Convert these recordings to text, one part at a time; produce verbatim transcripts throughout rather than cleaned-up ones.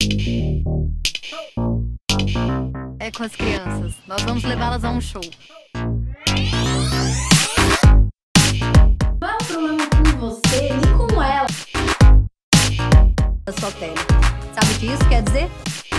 É com as crianças. Nós vamos levá-las a um show. Não é um problema com você, nem com ela. Da sua pele. Sabe o que isso quer dizer?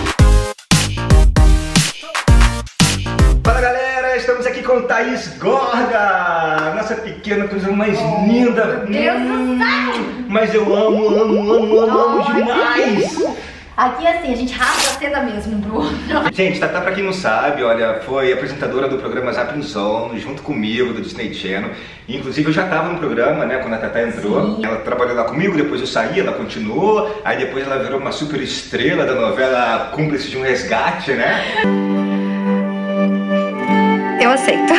Fala galera, estamos aqui com Thaís Gorga, nossa pequena coisa mais oh, linda. Meu Deus hum, do céu! Mas eu amo, amo, amo, amo, amo oh, demais! Aqui assim, a gente rasga a seda mesmo um pro outro. Gente, Tatá, pra quem não sabe, olha, foi apresentadora do programa Zapping Zone, junto comigo, do Disney Channel. Inclusive eu já tava no programa, né, quando a Tatá entrou. Sim. Ela trabalhou lá comigo, depois eu saí, ela continuou. Aí depois ela virou uma super estrela da novela Cúmplice de um Resgate, né? Eu aceito.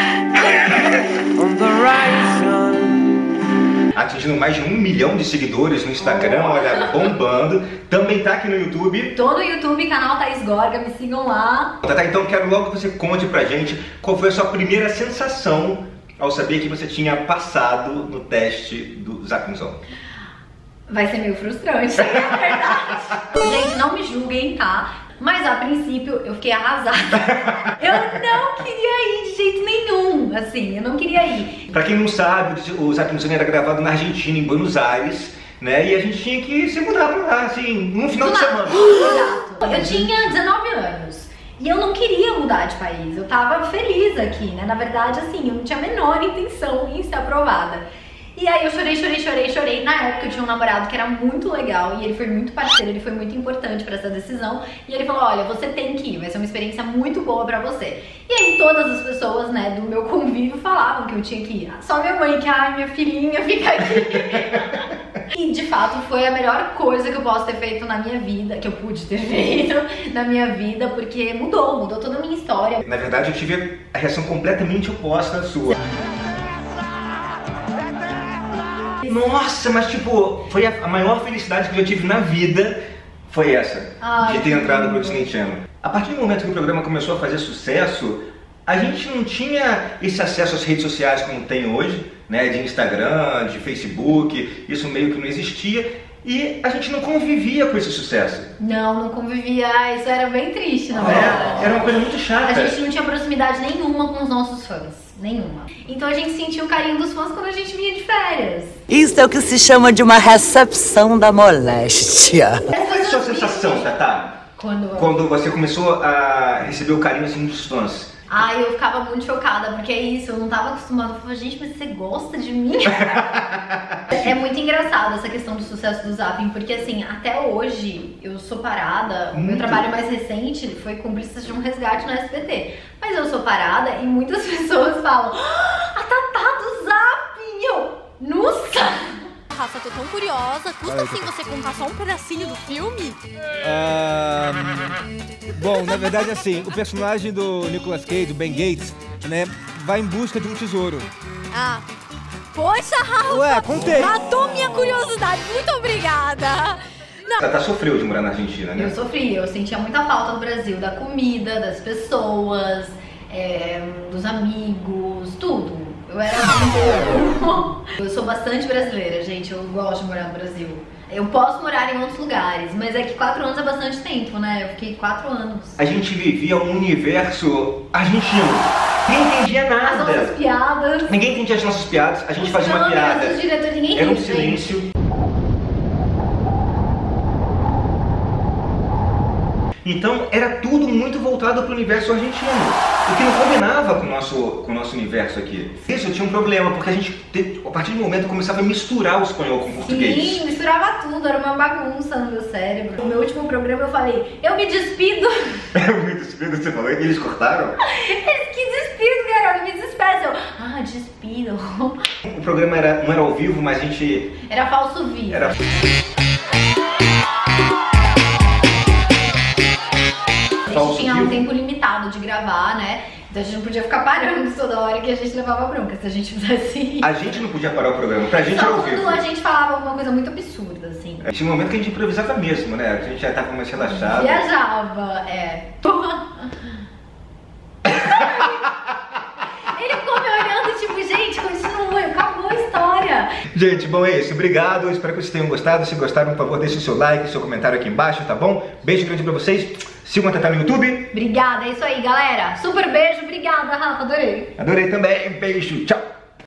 Atingindo mais de um milhão de seguidores no Instagram, oh. olha, bombando. Também tá aqui no YouTube. Tô no YouTube, canal Thaís Gorga, me sigam lá. Tá, tá, então quero logo que você conte pra gente qual foi a sua primeira sensação ao saber que você tinha passado no teste do Zapping Zone. Vai ser meio frustrante, é verdade. Gente, não me julguem, tá? Mas a princípio eu fiquei arrasada. Eu não queria ir de jeito nenhum, assim, eu não queria ir. Pra quem não sabe, o Zapping Zone era gravado na Argentina, em Buenos Aires, né? E a gente tinha que se mudar pra lá, assim, num final de semana. Exato. Eu tinha dezenove anos. E eu não queria mudar de país, eu tava feliz aqui, né? Na verdade, assim, eu não tinha a menor intenção em ser aprovada. E aí eu chorei, chorei, chorei, chorei. Na época eu tinha um namorado que era muito legal e ele foi muito parceiro, ele foi muito importante pra essa decisão. E ele falou, olha, você tem que ir, vai ser uma experiência muito boa pra você. E aí todas as pessoas, né, do meu convívio falavam que eu tinha que ir. Só minha mãe que, ai, minha filhinha, fica aqui. E de fato foi a melhor coisa que eu posso ter feito na minha vida, que eu pude ter feito na minha vida, porque mudou, mudou toda a minha história. Na verdade eu tive a reação completamente oposta à sua. Nossa, mas tipo, foi a maior felicidade que eu já tive na vida, foi essa, Ai, de ter entrado pro Disney Channel. A partir do momento que o programa começou a fazer sucesso, a gente não tinha esse acesso às redes sociais como tem hoje, né, de Instagram, de Facebook, isso meio que não existia. E a gente não convivia com esse sucesso. Não, não convivia, isso era bem triste, na verdade. É, era uma coisa muito chata. A gente não tinha proximidade nenhuma com os nossos fãs, nenhuma. Então a gente sentia o carinho dos fãs quando a gente vinha de férias. Isso é o que se chama de uma recepção da moléstia. Qual foi a sua sensação, Tatá? Quando... Quando você começou a receber o carinho assim dos fãs? Ai, eu ficava muito chocada, porque é isso, eu não tava acostumada. Eu falava, gente, mas você gosta de mim? É muito engraçado essa questão do sucesso do Zapping, porque assim, até hoje eu sou parada, o meu trabalho mais recente foi Cúmplices de um Resgate no S B T. Mas eu sou parada e muitas pessoas falam, ah, a Tatá do Zapping! Eu, nossa! Rafa, tô tão curiosa. Custa assim você contar só um pedacinho do filme? Ah, bom, na verdade assim, o personagem do Nicolas Cage, do Ben Gates, né, vai em busca de um tesouro. Ah, poxa, Rafa! Ué, contei! Matou minha curiosidade, muito obrigada! Não. Tatá sofreu de morar na Argentina, né? Eu sofri, eu sentia muita falta do Brasil, da comida, das pessoas, é, dos amigos, tudo. Eu era muito... Eu sou bastante brasileira, gente, eu gosto de morar no Brasil. Eu posso morar em outros lugares, mas é que quatro anos é bastante tempo, né? Eu fiquei quatro anos. A gente vivia um universo argentino. Ninguém entendia nada. As nossas piadas. Ninguém entendia as nossas piadas, a gente fazia uma piada. Os diretores, ninguém Era um ria, silêncio. gente. Então era tudo muito voltado para o universo argentino, o que não combinava com o nosso, com o nosso universo aqui. Isso tinha um problema, porque a gente, a partir do momento, começava a misturar o espanhol com o português. Sim, misturava tudo, era uma bagunça no meu cérebro. No meu último programa eu falei, eu me despido. Eu me despido, você falou, e eles cortaram? Eles que despido, garoto, me despeço. Eu, ah, despido. O programa era, não era ao vivo, mas a gente... Era falso vivo. Era... A gente tinha um tempo limitado de gravar, né? Então a gente não podia ficar parando toda hora que a gente levava bronca se a gente fizesse. A gente não podia parar o programa, pra gente Só era ao vivo. quando a gente falava alguma coisa muito absurda, assim. Tinha um momento que a gente improvisava mesmo, né? A gente já tava mais relaxado. Viajava, é. Ele ficou me olhando, tipo, gente, continua, acabou a história. Gente, bom, é isso. Obrigado. Espero que vocês tenham gostado. Se gostaram, por favor, deixe o seu like, seu comentário aqui embaixo, tá bom? Beijo grande pra vocês. Sigam a Tatá no YouTube. Obrigada, é isso aí, galera. Super beijo. Obrigada, Rafa. Adorei. Adorei também. Beijo. Tchau.